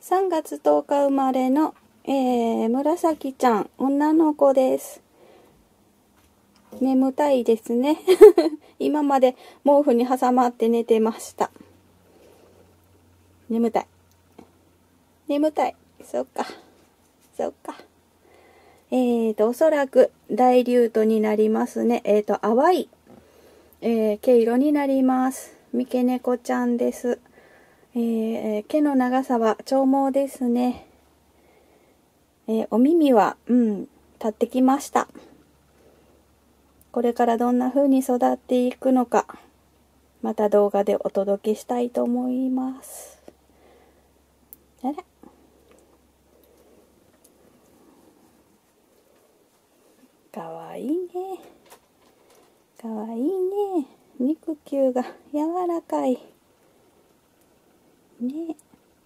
3月10日生まれの、紫ちゃん、女の子です。眠たいですね。今まで毛布に挟まって寝てました。眠たい。眠たい。そっか。そっか。おそらく大竜斗になりますね。淡い、毛色になります。三毛猫ちゃんです。毛の長さは長毛ですね。お耳は、立ってきました。これからどんな風に育っていくのか、また動画でお届けしたいと思います。あら。かわいいね。かわいいね。肉球が柔らかい。ね。